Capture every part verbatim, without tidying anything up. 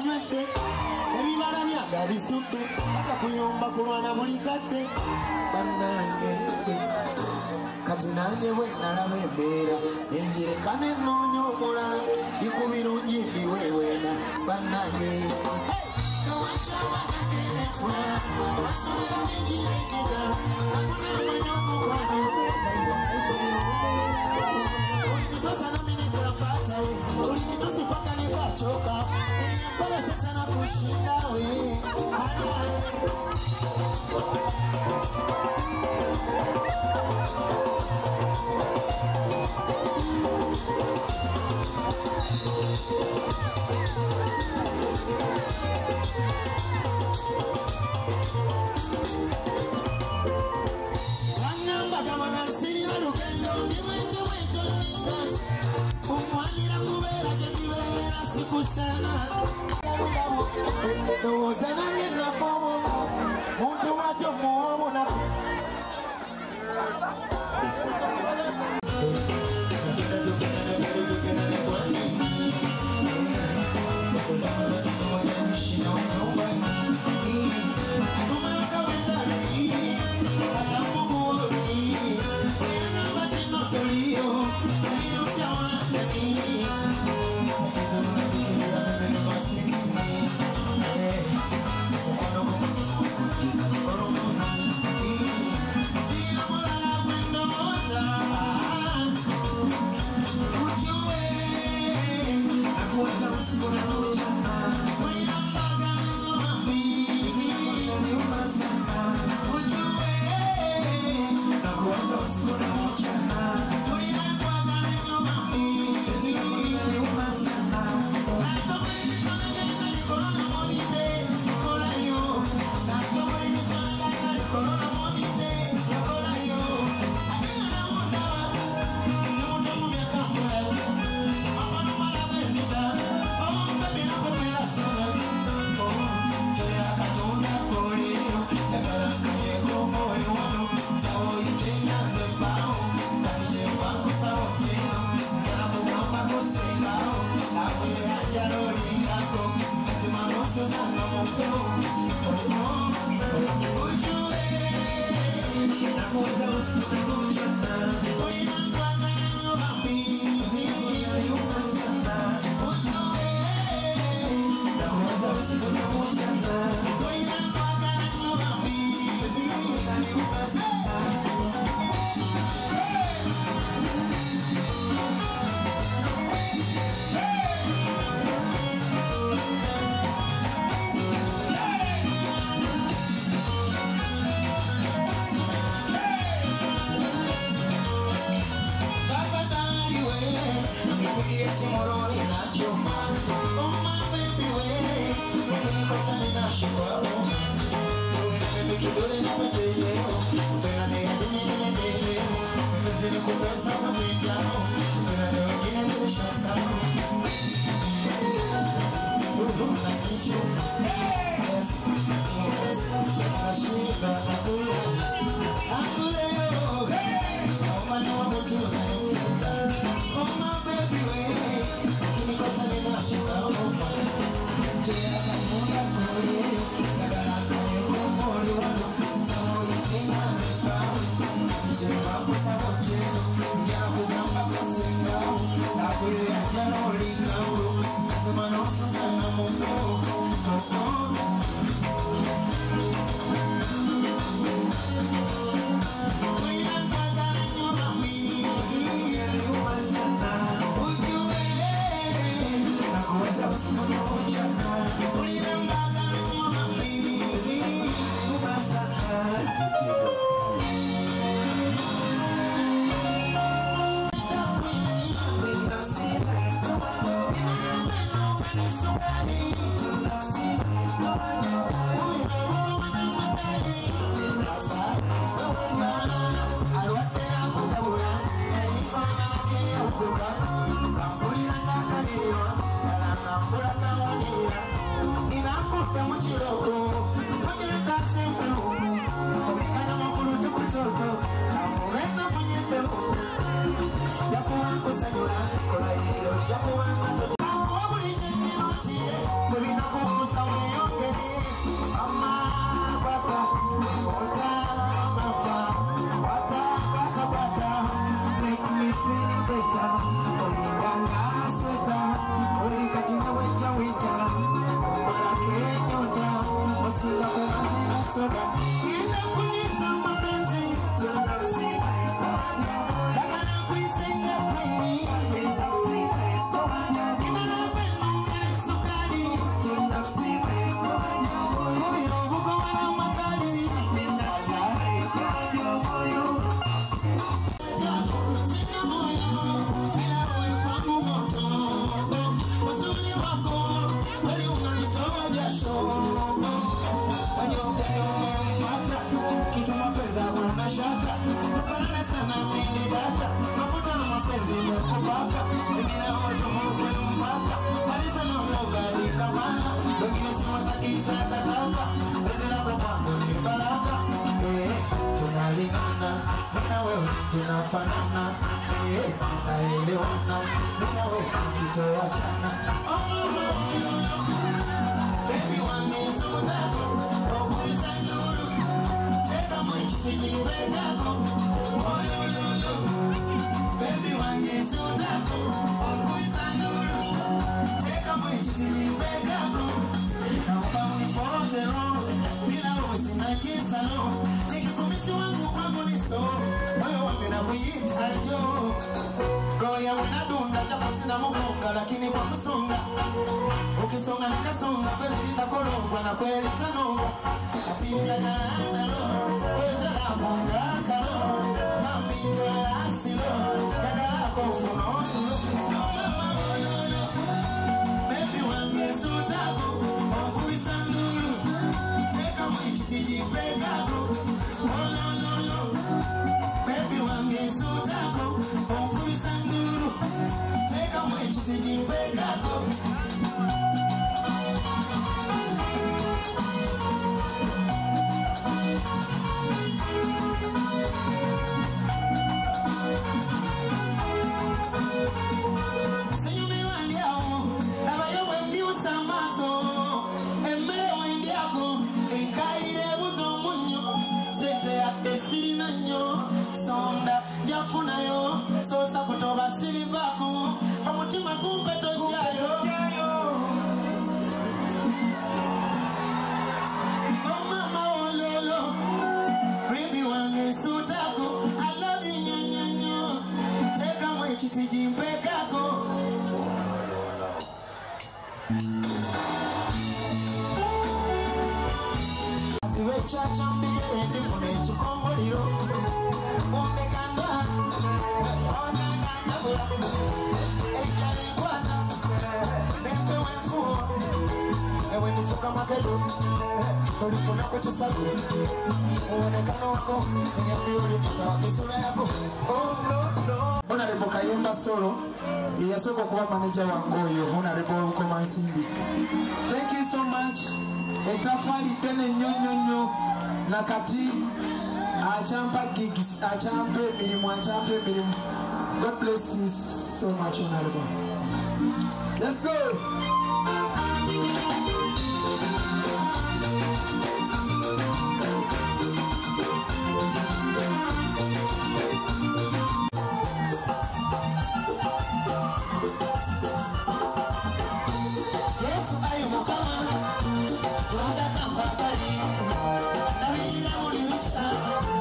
binywedde ebibala byaga bisudde kata kuyomba kulwana buli kadde bannange kati nange bwe nalaba embeera nenjireka nenoonya omulala bikubirungi mbiweweena bannange wasomera benjirekiga nafuna amanya omukwano olinitosanaminekera pataye olinitosipaka nekacoka eriyampala sesana kushindawe no sana en la pomo mucho macho momo na Japo tunafanana, eh, tunaelewana, mimi na wewe tutawachana. Baby wangu sutako, okuisa nuru, teka mwichiti wekako, olololo. Baby wangu sutako, okuisa nuru, teka mwichiti wekako, naomba unipoze roho, bila usina jinsa roho, nikikumisi wangu kwangu ni so, moyo wangu na kuita jo. Roho yangu inadunda japo sina mugonga, lakini kwa kusonga, ukisonga nikasonga, penzi litakorogwa na kweli tanoga. Katinja kalana lo, kweza la munga karo, mami tola asilo, kagala kofunotu lo. Mama ololo, baby wangu sutako, okuisa nuru, teka mwichiti wekako, olololo. Baby wangu sutako, okuisa nuru, teka mwichiti wekako. Sonda jafuna yo sosa kutoba sili bako hamutima kumpe tojayo. Oh mama ololo, baby wangu sutako, I love you nyanyanyo, teka mwichiti jimpekako, olololo. Ziwe chacha mbigere nifune chikongoliro, Onde kandwa, onde kandwa, ejali kwata, bembe wenfuo, ewe nifuka makedo, tolifuna kwa chisago, uonekano wako, nyambi ulipata misura yako. Oh no no. Honorable Kayemba Solo, yasoko kuwa manager wa Ngoyo, Honorable Komansimbi. Thank you so much. Etafali tene nyonyonyo nakati. Achampa gigs, achampe mirimu, achampe mirimu. God bless you so much, Honorable. Let's go. Yes, I am Mukama. Tuanda kamba kali. Nabila mulirucha.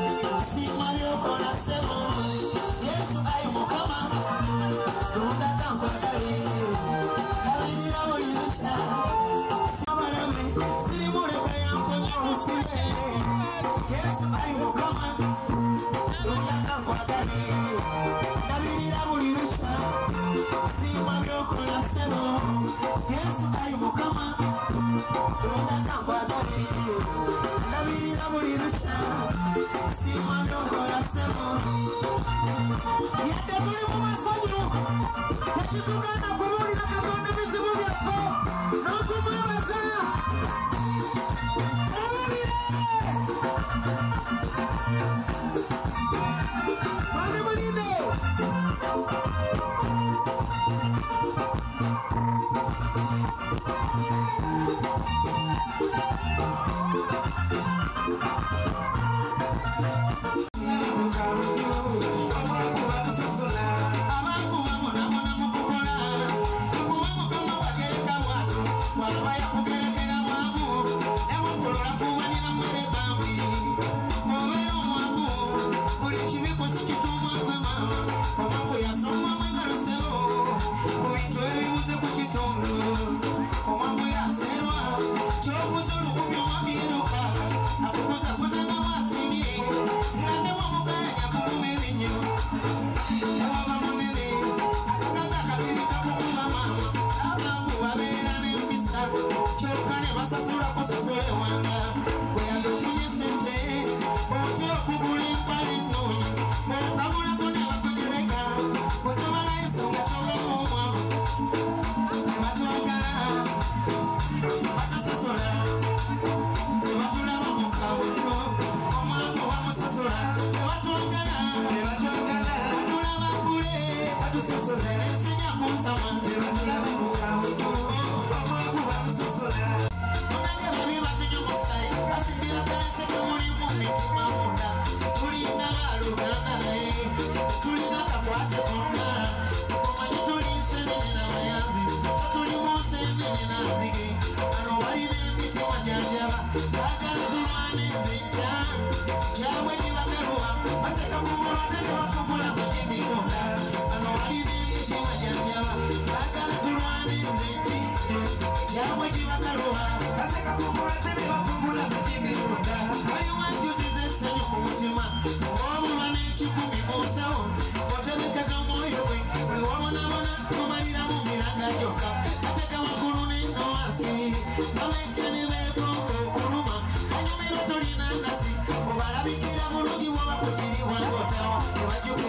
Yesu ai mukama, tunda kamba kali, kabirira mulirucha, sabarame, sirimureka yangu usibe. Yesu ai mukama, tunda kamba kali, kabirira mulirucha, sima byoko na seno. Yesu ai mukama, tunda kamba kali, kabirira mulirucha, sima byoko na seno. Yade tuli mu masanyu yakitugana kuwulira Katonda bizibu byaffe n'okumwebaza ewulire mani mulinde Omwambu yaserwa, chokuzo lukumyo mwami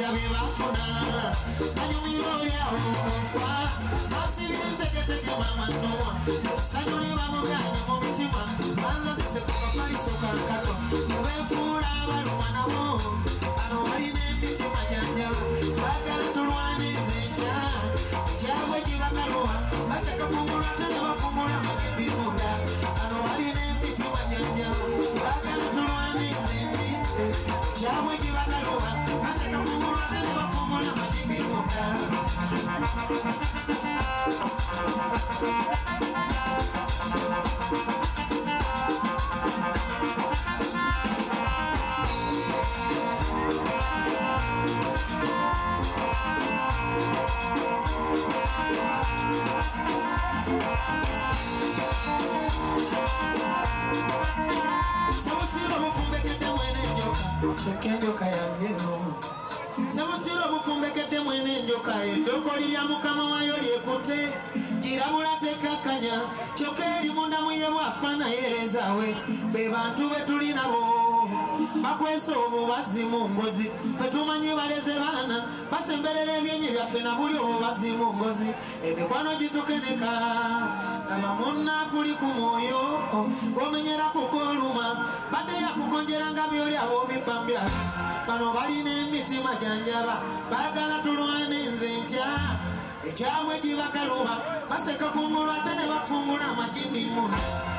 bagira bye bafuna banyumira oli awo mufa basibye entegetege mama Noa essanyu libamuganya mu mitima banzazise ku kafaliso kankato nebenfuula abaluma nabo bano balina emitima janjaba baagala tulwanize ntya ekyabwe gibakaluwa baseka kungulu ate ne bafumula magimbi munda bano balina emitima janjaba baagala tulwanize nti ekyabwe gibakaluwa baseka kungulu ate ne bafumula magimbi munda Enjoka yangeno Sabusiro mufumbekedde mwene enjoka eddoko lirya mukama wayo lyekutte girabula tekakanya kyokka eri munda muye bwafana yerezaawe be bantu be tuli nabo bakwesa obubazi mu ngozi fe tumanyi baleze baana basemberera ebyenyi byaffe na buli obubazi mu ngozi emikwano gitukeneka laba munna kuli ku mwoyo gomenyera kukoluma badde yakukonjera nga byoli abo bibbambya bano balina emitima janjaba baagala tulwane nze ntya ekyabwe gibakaluba baseka kungulu ate ne bafungula amagimbi munda